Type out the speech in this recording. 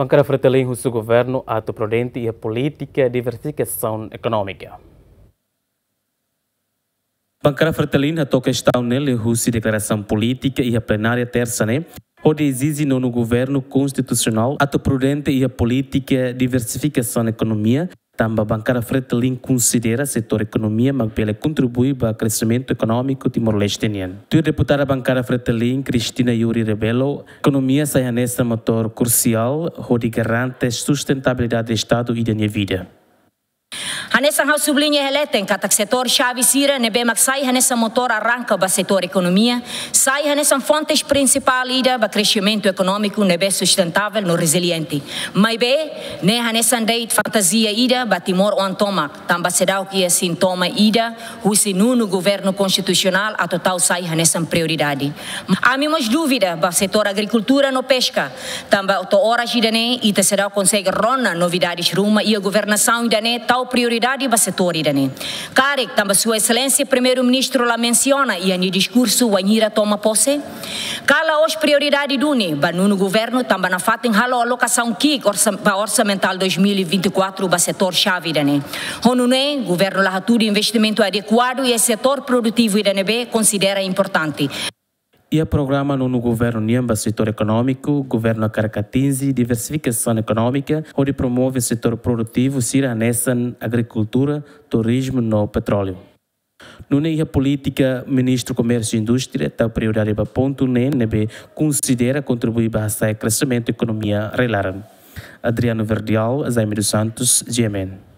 Bancada Fretilin o seu governo ato prudente e a política de diversificação econômica. Bancada Fretilin a questão nele a declaração política e a plenária terça, né? Onde exige no governo constitucional ato prudente e a política de diversificação economia. Também a bancada Fretilin considera o setor economia, mas pela contribui para o crescimento econômico Timor-Leste. A deputada bancada Fretilin, Cristina Yuri Rebelo, economia sai nesse motor crucial, onde garante a sustentabilidade do Estado e da minha vida. Hanessa hau sublinha releten katak setor chave sira nebe mak sai hanessa motor arranca ba setor economia, sai hanessa fontes principal ida ba crescimento econômico nebe sustentável no resiliente. Mai be ne hanessa deit fantasia ida ba Timor o antomak, tamba sedau que é sintoma ida, husi no governo constitucional a total sai hanessa prioridade. Há mimos dúvida ba setor agricultura no pesca, tamba to horas ida ne ita sedau consegue rona novidades ruma e a governação ida ne tal prioridade para o setor. Karek, também Sua Excelência Primeiro-Ministro lá menciona e em discurso o Anira toma posse. Cala os prioridades do UNI, no governo também na fatem halo alocação KIC orçamental 2024 para o setor chave. Honune, governo lá tudo investimento adequado e o setor produtivo considera importante. E o programa no governo Niamba setor econômico, governo Caracatinzi, diversificação econômica, onde promove o setor produtivo, sira nessa agricultura, turismo no petróleo. No a política, ministro Comércio e Indústria, está prioridade para ponto nebe considera contribuir para o crescimento da economia relaram. Adriano Verdial, Jaime dos Santos, GMN.